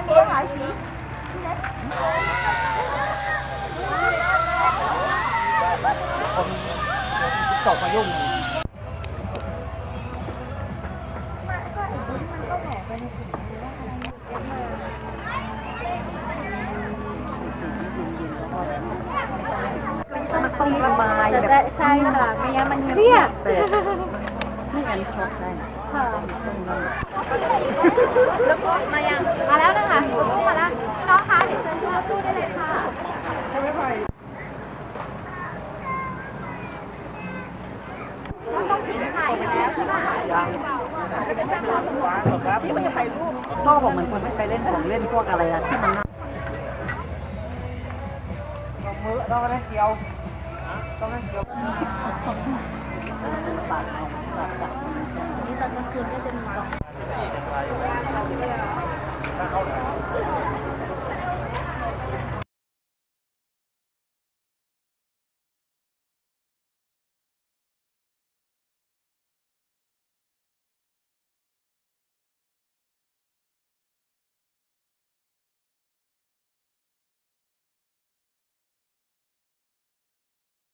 ตกมายุ่งมันต้องระบายแบบใช่ค่ะไม่งั้นมันเครียดไม่งั้นช็อกได้ค่ะแล้วก็มายังมาแล้วนะคะรถตู้มาแล้วน้องคะเดี๋ยวเชิญขึ้นรถตู้ได้เลยค่ะต้องถึงถ่ายกันแล้วใช่ไหมยังที่มันจะไปรูปพ่อบอกเหมือนคนไม่ไปเล่นของเล่นพวกอะไรอะที่มันมือต้องได้เกี่ยวต้องได้เกี่ยวนี่ตอนกลางคืนก็จะมีกล่อง